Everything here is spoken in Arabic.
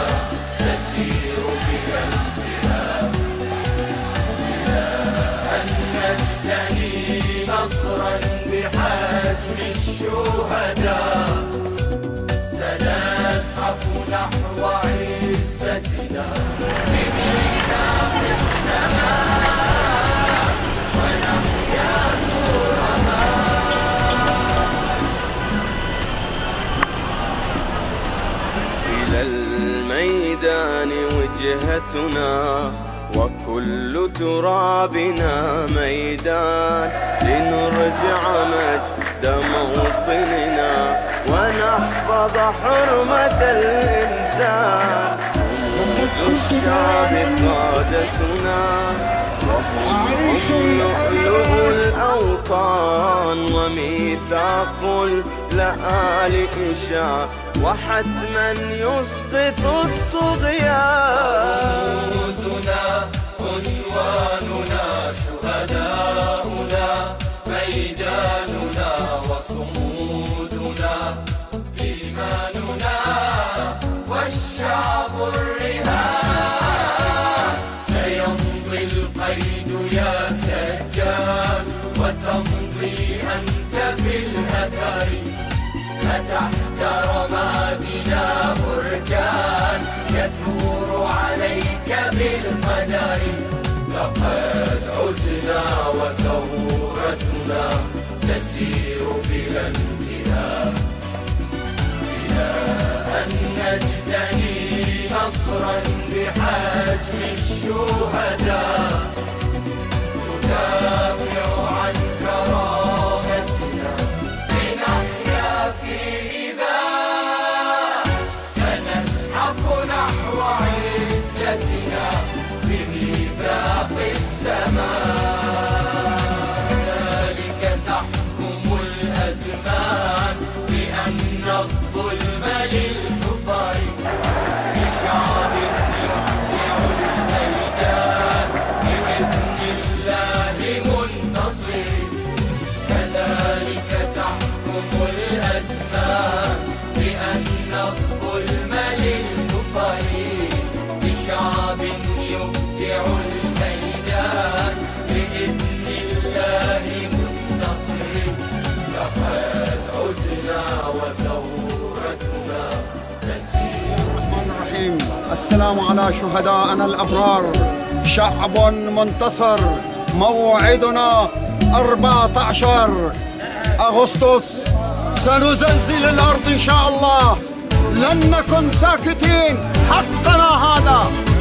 تسير بلا انتهاء إلى أن نجتني نصرا بحجم الشهداء. سنزحف نحو عزتنا بميثاق السماء ونحيا إلى الميدان وجهتنا وكل ترابنا ميدان، لنرجع مجد موطننا ونحفظ حرمة الإنسان. رموز الشعب قادتنا وهم لؤلؤ الأوطان، وميثاق اللآلئ وحتما يسقط الطغيان. رموزنا عنواننا شهداؤنا ميداننا وصمودنا إيماننا والشعب الرهان. سيمضي القيد يا سجان وتمضي أنت في الأثر، فتحت رمادنا بركان يثور عليك بالقدر. لقد عدنا وثورتنا تسير بلا انتهاء إلى أن نجتني نصرا بحجم الشهداء. ندافع عن كرامتنا لنحيا في إباء. سنزحف نحو عزتنا بميثاق السماء. ذلك تحكم الأزمان بأن الظلم للكفار، بشعب يبدع الميدان بإذن الله منتصر. كذلك تحكم الأزمان بأن الظلم للكفار، بشعب يبدع الميدان بإذن الله منتصر. لقد عدنا وثورتنا تسير. الرحمن الرحيم. السلام على شهدائنا الأبرار. شعب منتصر. موعدنا 14 أغسطس. سنزلزل الأرض إن شاء الله. لن نكن ساكتين. حقنا هذا.